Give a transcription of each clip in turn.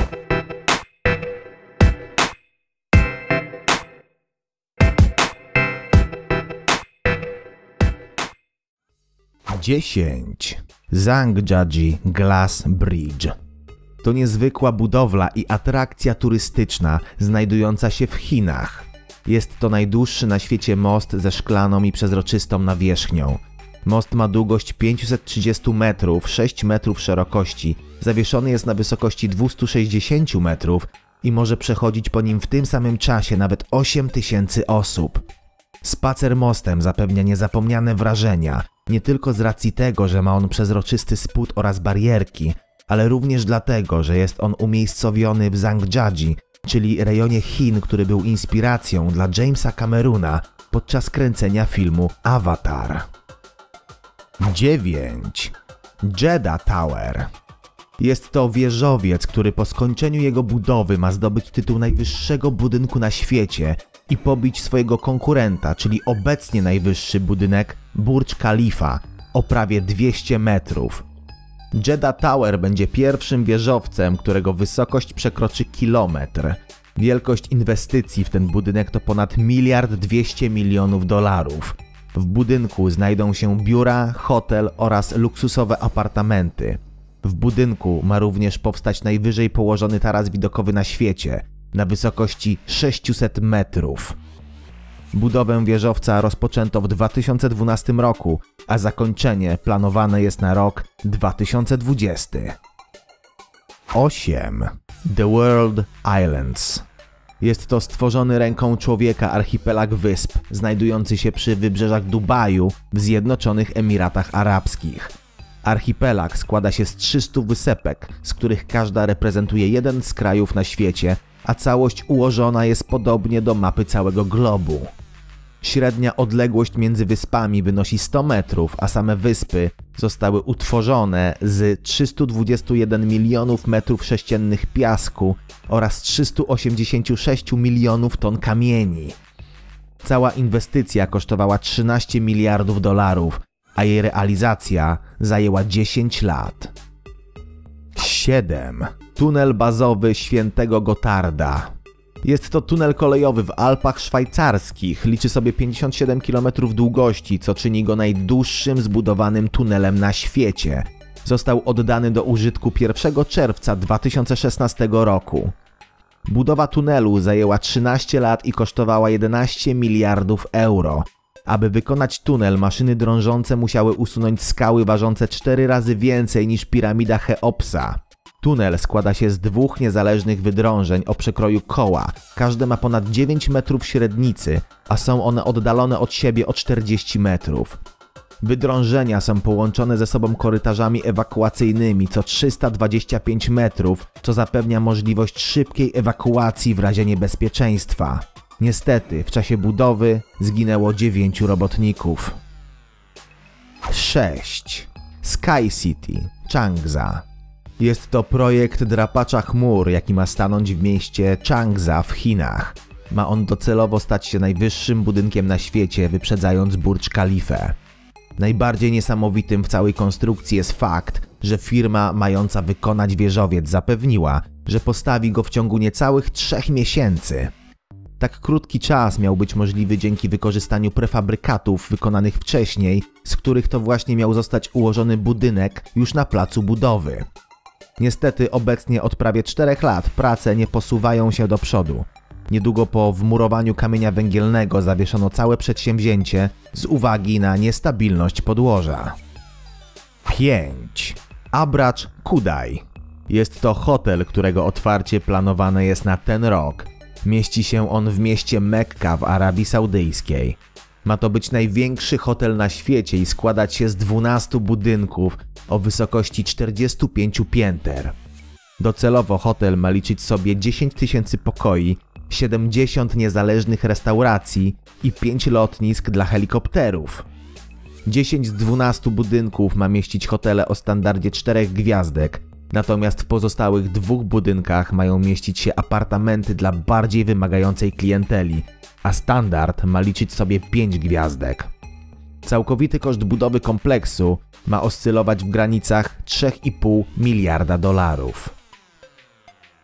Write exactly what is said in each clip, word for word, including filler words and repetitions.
dziesięć. Zhangjiajie Glass Bridge. To niezwykła budowla i atrakcja turystyczna znajdująca się w Chinach. Jest to najdłuższy na świecie most ze szklaną i przezroczystą nawierzchnią. Most ma długość pięćset trzydzieści metrów, sześć metrów szerokości, zawieszony jest na wysokości dwieście sześćdziesiąt metrów i może przechodzić po nim w tym samym czasie nawet osiem tysięcy osób. Spacer mostem zapewnia niezapomniane wrażenia, nie tylko z racji tego, że ma on przezroczysty spód oraz barierki, ale również dlatego, że jest on umiejscowiony w Zhangjiajie, czyli rejonie Chin, który był inspiracją dla Jamesa Camerona podczas kręcenia filmu Avatar. dziewięć. Jeddah Tower. Jest to wieżowiec, który po skończeniu jego budowy ma zdobyć tytuł najwyższego budynku na świecie i pobić swojego konkurenta, czyli obecnie najwyższy budynek Burj Khalifa o prawie dwieście metrów. Jeddah Tower będzie pierwszym wieżowcem, którego wysokość przekroczy kilometr. Wielkość inwestycji w ten budynek to ponad miliard dwieście milionów dolarów. W budynku znajdą się biura, hotel oraz luksusowe apartamenty. W budynku ma również powstać najwyżej położony taras widokowy na świecie, na wysokości sześćset metrów. Budowę wieżowca rozpoczęto w dwa tysiące dwunastym roku, a zakończenie planowane jest na rok dwa tysiące dwudziesty. osiem. The World Islands. Jest to stworzony ręką człowieka archipelag wysp, znajdujący się przy wybrzeżach Dubaju w Zjednoczonych Emiratach Arabskich. Archipelag składa się z trzystu wysepek, z których każda reprezentuje jeden z krajów na świecie, a całość ułożona jest podobnie do mapy całego globu. Średnia odległość między wyspami wynosi sto metrów, a same wyspy zostały utworzone z trzystu dwudziestu jeden milionów metrów sześciennych piasku oraz trzystu osiemdziesięciu sześciu milionów ton kamieni. Cała inwestycja kosztowała trzynaście miliardów dolarów, a jej realizacja zajęła dziesięć lat. siedem. Tunel bazowy Świętego Gotarda. Jest to tunel kolejowy w Alpach Szwajcarskich, liczy sobie pięćdziesiąt siedem kilometrów długości, co czyni go najdłuższym zbudowanym tunelem na świecie. Został oddany do użytku pierwszego czerwca dwa tysiące szesnastego roku. Budowa tunelu zajęła trzynaście lat i kosztowała jedenaście miliardów euro. Aby wykonać tunel, maszyny drążące musiały usunąć skały ważące cztery razy więcej niż piramida Cheopsa. Tunel składa się z dwóch niezależnych wydrążeń o przekroju koła. Każde ma ponad dziewięć metrów średnicy, a są one oddalone od siebie o czterdzieści metrów. Wydrążenia są połączone ze sobą korytarzami ewakuacyjnymi co trzysta dwadzieścia pięć metrów, co zapewnia możliwość szybkiej ewakuacji w razie niebezpieczeństwa. Niestety, w czasie budowy zginęło dziewięciu robotników. sześć. Sky City, Changsa. Jest to projekt drapacza chmur, jaki ma stanąć w mieście Changsa w Chinach. Ma on docelowo stać się najwyższym budynkiem na świecie, wyprzedzając Burj Khalifę. Najbardziej niesamowitym w całej konstrukcji jest fakt, że firma mająca wykonać wieżowiec zapewniła, że postawi go w ciągu niecałych trzech miesięcy. Tak krótki czas miał być możliwy dzięki wykorzystaniu prefabrykatów wykonanych wcześniej, z których to właśnie miał zostać ułożony budynek już na placu budowy. Niestety obecnie od prawie czterech lat prace nie posuwają się do przodu. Niedługo po wmurowaniu kamienia węgielnego zawieszono całe przedsięwzięcie z uwagi na niestabilność podłoża. pięć. Abracz Kudai. Jest to hotel, którego otwarcie planowane jest na ten rok. Mieści się on w mieście Mekka w Arabii Saudyjskiej. Ma to być największy hotel na świecie i składać się z dwunastu budynków o wysokości czterdziestu pięciu pięter. Docelowo hotel ma liczyć sobie dziesięć tysięcy pokoi, siedemdziesiąt niezależnych restauracji i pięć lotnisk dla helikopterów. dziesięć z dwunastu budynków ma mieścić hotele o standardzie czterech gwiazdek, natomiast w pozostałych dwóch budynkach mają mieścić się apartamenty dla bardziej wymagającej klienteli, a standard ma liczyć sobie pięć gwiazdek. Całkowity koszt budowy kompleksu ma oscylować w granicach trzy i pół miliarda dolarów.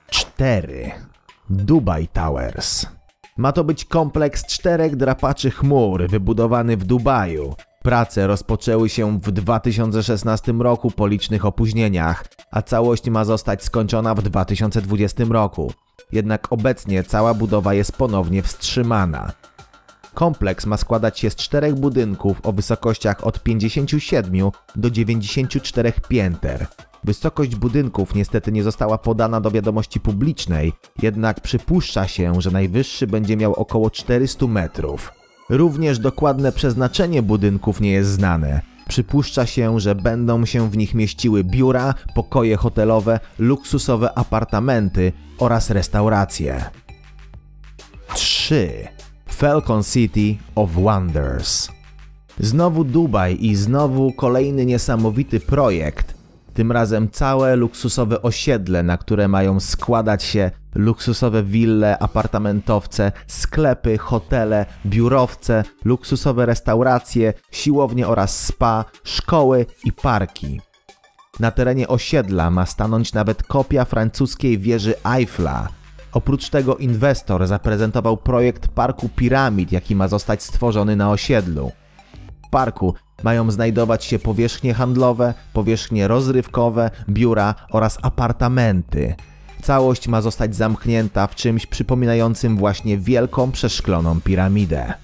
cztery. Dubai Towers. Ma to być kompleks czterech drapaczy chmur wybudowany w Dubaju. Prace rozpoczęły się w dwa tysiące szesnastym roku po licznych opóźnieniach, a całość ma zostać skończona w dwa tysiące dwudziestym roku. Jednak obecnie cała budowa jest ponownie wstrzymana. Kompleks ma składać się z czterech budynków o wysokościach od pięćdziesięciu siedmiu do dziewięćdziesięciu czterech pięter. Wysokość budynków niestety nie została podana do wiadomości publicznej, jednak przypuszcza się, że najwyższy będzie miał około czterystu metrów. Również dokładne przeznaczenie budynków nie jest znane. Przypuszcza się, że będą się w nich mieściły biura, pokoje hotelowe, luksusowe apartamenty oraz restauracje. trzy. Falcon City of Wonders. Znowu Dubaj i znowu kolejny niesamowity projekt. Tym razem całe luksusowe osiedle, na które mają składać się luksusowe wille, apartamentowce, sklepy, hotele, biurowce, luksusowe restauracje, siłownie oraz spa, szkoły i parki. Na terenie osiedla ma stanąć nawet kopia francuskiej wieży Eiffla. Oprócz tego inwestor zaprezentował projekt parku piramid, jaki ma zostać stworzony na osiedlu. W parku mają znajdować się powierzchnie handlowe, powierzchnie rozrywkowe, biura oraz apartamenty. Całość ma zostać zamknięta w czymś przypominającym właśnie wielką przeszkloną piramidę.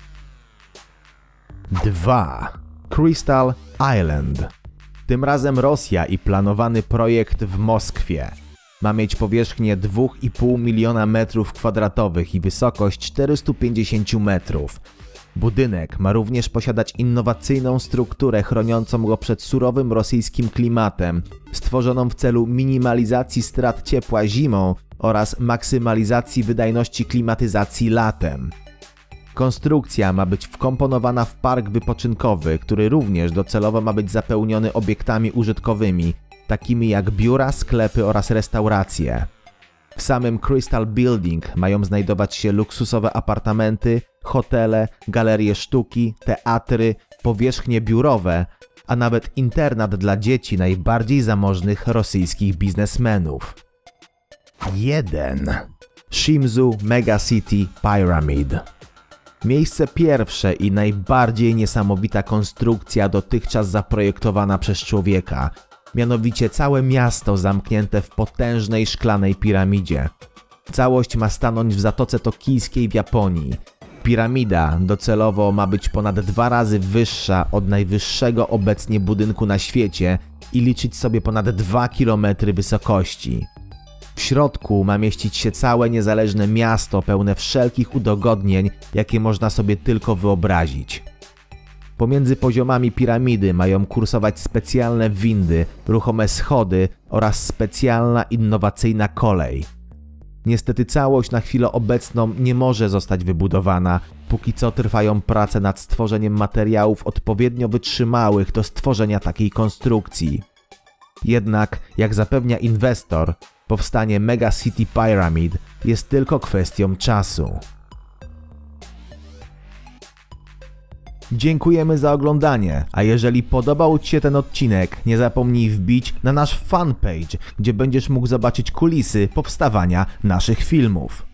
dwa. Crystal Island. Tym razem Rosja i planowany projekt w Moskwie. Ma mieć powierzchnię dwa i pół miliona metrów kwadratowych i wysokość czterysta pięćdziesiąt metrów. Budynek ma również posiadać innowacyjną strukturę chroniącą go przed surowym rosyjskim klimatem, stworzoną w celu minimalizacji strat ciepła zimą oraz maksymalizacji wydajności klimatyzacji latem. Konstrukcja ma być wkomponowana w park wypoczynkowy, który również docelowo ma być zapełniony obiektami użytkowymi, takimi jak biura, sklepy oraz restauracje. W samym Crystal Building mają znajdować się luksusowe apartamenty, hotele, galerie sztuki, teatry, powierzchnie biurowe, a nawet internat dla dzieci najbardziej zamożnych rosyjskich biznesmenów. jeden. Shimizu Megacity Pyramid. Miejsce pierwsze i najbardziej niesamowita konstrukcja dotychczas zaprojektowana przez człowieka. Mianowicie całe miasto zamknięte w potężnej szklanej piramidzie. Całość ma stanąć w Zatoce Tokijskiej w Japonii. Piramida docelowo ma być ponad dwa razy wyższa od najwyższego obecnie budynku na świecie i liczyć sobie ponad dwa kilometry wysokości. W środku ma mieścić się całe niezależne miasto pełne wszelkich udogodnień, jakie można sobie tylko wyobrazić. Pomiędzy poziomami piramidy mają kursować specjalne windy, ruchome schody oraz specjalna innowacyjna kolej. Niestety całość na chwilę obecną nie może zostać wybudowana, póki co trwają prace nad stworzeniem materiałów odpowiednio wytrzymałych do stworzenia takiej konstrukcji. Jednak, jak zapewnia inwestor, powstanie Mega City Pyramid jest tylko kwestią czasu. Dziękujemy za oglądanie, a jeżeli podobał Ci się ten odcinek, nie zapomnij wbić na nasz fanpage, gdzie będziesz mógł zobaczyć kulisy powstawania naszych filmów.